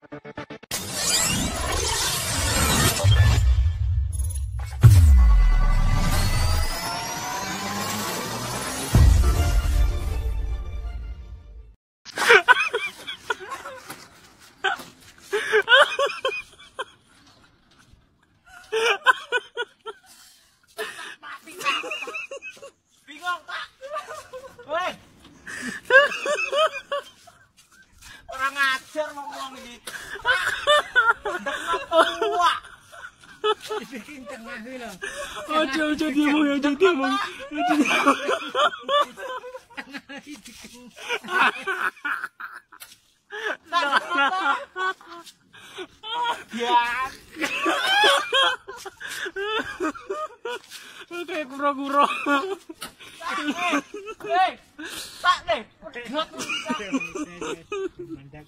Bingung, Pak. Woi. Orang ajar ngomong iki. Wah. Dibikin tengah lho. Ojo diomong, ojo diomong. Ya. Kayak kuro-kuro. Tak deh. Mandak.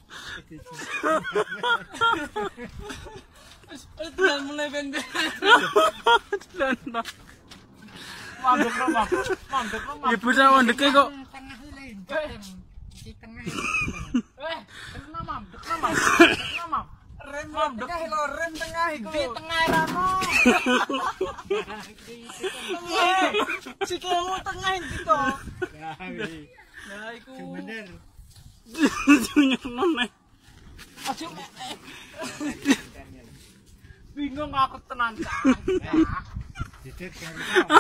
Dan mulai pendek. Dan Mandek lo, Bang. Mandek lo, Bang. ibu sama mandeknya kok. Tengah lain. Di tengah. Kena, Mam. Kena, Mam. Kena, Mam. Rem Mandek. tengah lho, rem tengah iku. Di tengah rano. Sikilmu tengah iki to. Nah, iku. bener. Junior noneh. Aja bingung aku tenan Cak. Didet kan.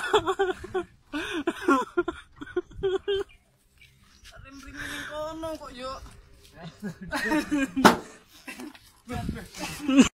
Ring-ring ning kono kok yo.